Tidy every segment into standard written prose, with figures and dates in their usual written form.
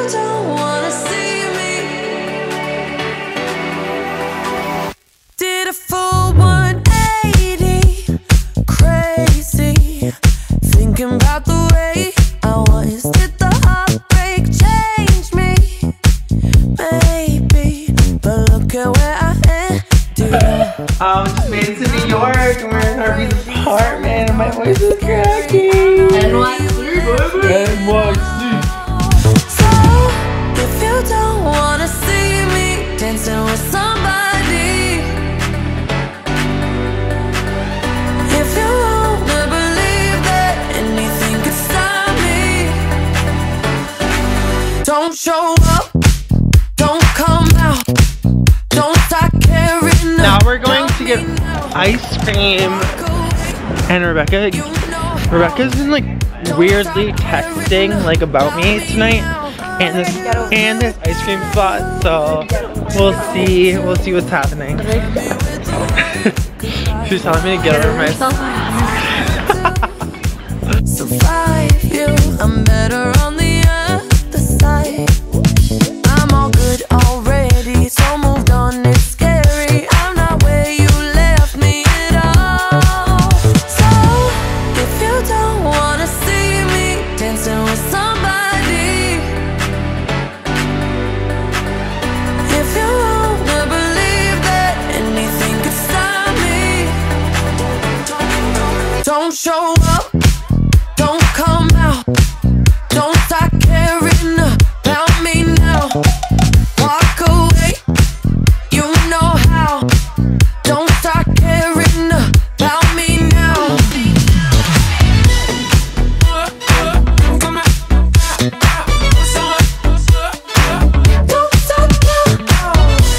don't wanna see me, did a full 180, crazy, thinking about the way I was. Did the heartbreak change me? Maybe, but look at where I ended up. Just made it to New York and we're in Harvey's apartment and my voice is cracking. NYC, baby. NYC. So, if you don't wanna see me dancing with somebody, if you wanna believe that anything could stop me, don't show up, don't come out, don't start caring. Now we're going to get ice cream. And Rebecca's been like weirdly texting like about me tonight and this ice cream spot, so we'll see what's happening. She's telling me to get over myself. Survive you, I'm better on the other side. I'm all good already, so moved on, it's scary. I'm not where you left me at all. So, if you don't wanna see me dancing with somebody, if you wanna believe that anything could stop me, don't show up, don't come out, don't start caring about me now. Walk away, you know how. Don't start caring about me now. Don't stop now.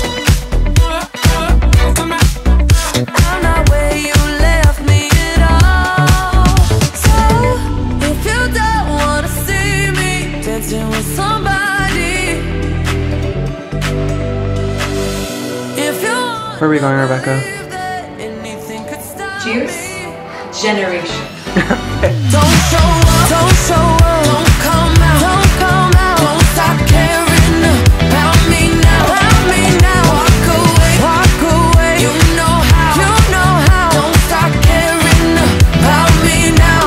I'm not where you left me at all. So, if you don't wanna see me dancing with somebody, if you Where are we going, Rebecca? believe that anything could stop Cheers. me, Generation. don't show up, don't show up, don't come out, don't come out, don't stop caring about me now, about me now. Walk away, you know how, don't stop caring about me now.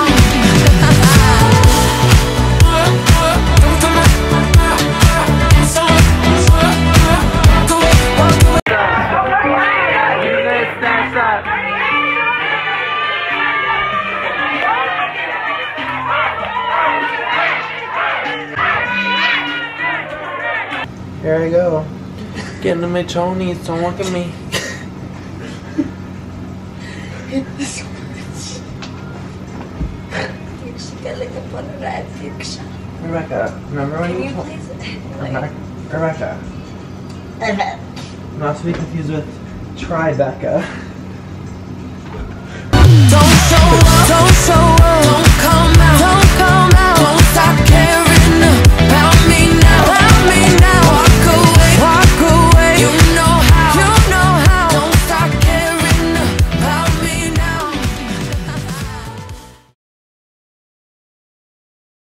Here I go. Getting to my chonies, don't look at me. Rebecca, remember when you told Rebecca, not to be confused with Tribeca.